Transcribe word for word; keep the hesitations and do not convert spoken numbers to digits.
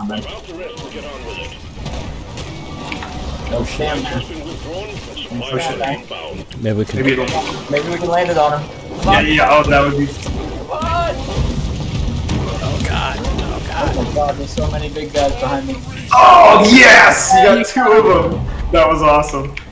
man. About the rest and get on with it. No sham. Has been withdrawn and supplies are inbound. Maybe we can. Maybe it'll. Maybe we can land it on him. Yeah, yeah. Oh, that would be. What? Oh god. Oh god. Oh my god, there's so many big guys behind me. Oh yes! You got two of them. That was awesome.